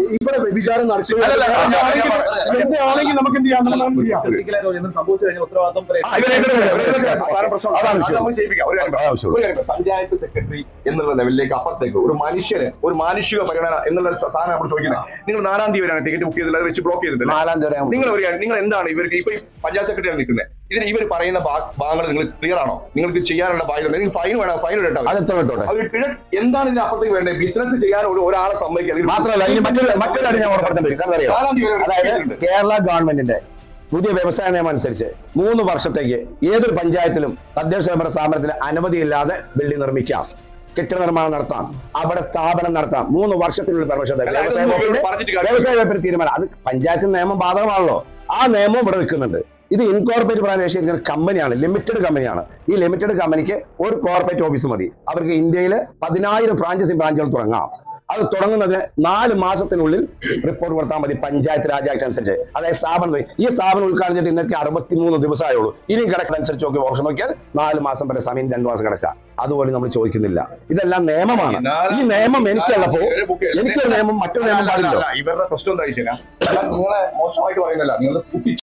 ഇവിടെ വ്യഭിചാരം നടത്തുകയാണെങ്കിൽ നമുക്ക് എന്ത് ചെയ്യാം? പഞ്ചായത്ത് സെക്രട്ടറി എന്നുള്ള ലെവലിലേക്ക് അപ്പുറത്തേക്ക് ഒരു മനുഷ്യന് ഒരു മാനുഷിക പരിഗണന എന്നുള്ള സാധനം നമ്മൾ ചോദിക്കുന്നത്. നിങ്ങൾ 4-ാം തീയതി വരെയാണ് ടിക്കറ്റ് ബുക്ക് ചെയ്തില്ല, അത് വെച്ച് ബ്ലോക്ക് ചെയ്തിട്ടില്ല. 4-ാം തീയതി നിങ്ങൾ എന്താണ് ഇവർക്ക് ഇപ്പൊ പഞ്ചായത്ത് സെക്രട്ടറിയാണ് നിൽക്കുന്നത്, ഇതിന് ഇവർ പറയുന്ന ഭാഗങ്ങൾ നിങ്ങൾ ക്ലിയർ ആണോ? നിങ്ങൾക്ക് ചെയ്യാനുള്ള ബാധ്യത, നിങ്ങൾ ഫൈൻ വേണം, ഫൈൻ ഇടട്ടോ. എന്താണ് ഇതിന് അപ്പുറത്തേക്ക് വേണ്ടത്? ബിസിനസ് ചെയ്യാൻ ഒരാളെ സമ്മതിക്കുക. മാത്രമല്ല മറ്റൊരു ഞാൻ ഓർമ്മപ്പെടുത്തേണ്ടി വരും. അതായത് കേരള ഗവൺമെന്റിന്റെ പുതിയ വ്യവസായ നിയമം അനുസരിച്ച് 3 വർഷത്തേക്ക് ഏതൊരു പഞ്ചായത്തിലും തദ്ദേശ സ്വയംഭരണ സ്ഥാപനത്തിന് അനുമതിയില്ലാതെ ബിൽഡിംഗ് നിർമ്മിക്കാം, കെട്ടിട നിർമ്മാണം നടത്താം, അവിടെ സ്ഥാപനം നടത്താം. 3 വർഷത്തിനുള്ളിൽ പെർമിഷൻ. വ്യവസായ വകുപ്പിന്റെ തീരുമാനം. അത് പഞ്ചായത്ത് നിയമം ബാധകമാണല്ലോ. ആ നിയമം ഇവിടെ വെക്കുന്നുണ്ട്. ഇത് ഇൻകോർപ്പറേറ്റ് പ്രാദേശിക കമ്പനിയാണ്, ലിമിറ്റഡ് കമ്പനിയാണ്. ഈ ലിമിറ്റഡ് കമ്പനിക്ക് ഒരു കോർപ്പറേറ്റ് ഓഫീസ് മതി. അവർക്ക് ഇന്ത്യയിൽ 10,000 ഫ്രാഞ്ചൈസിംഗ് ബ്രാഞ്ചുകൾ തുടങ്ങാം. അത് തുടങ്ങുന്നതിന് 4 മാസത്തിനുള്ളിൽ റിപ്പോർട്ട് കൊടുത്താൽ മതി പഞ്ചായത്ത് രാജ് ആക്ട് അനുസരിച്ച്. അതായത് ഈ സ്ഥാപനം ഉദ്ഘാടനം ഇന്നത്തെ 63 ദിവസമായുള്ളൂ. ഇനിയും കിടക്കുന്നതനുസരിച്ച് നോക്കി വർഷം നോക്കിയാൽ 4 മാസം വരെ സമയം, 2 മാസം കിടക്കുക. അതുപോലെ നമ്മൾ ചോദിക്കുന്നില്ല. ഇതെല്ലാം നിയമമാണ്. ഈ നിയമം എനിക്കുള്ളപ്പോ എനിക്കൊരു നിയമം മറ്റൊരു നിയമം പാടില്ല. ഇവരുടെ പ്രശ്നം എന്താ? നിങ്ങളെ മോശമായിട്ട് പറയുന്നില്ല, നിങ്ങൾ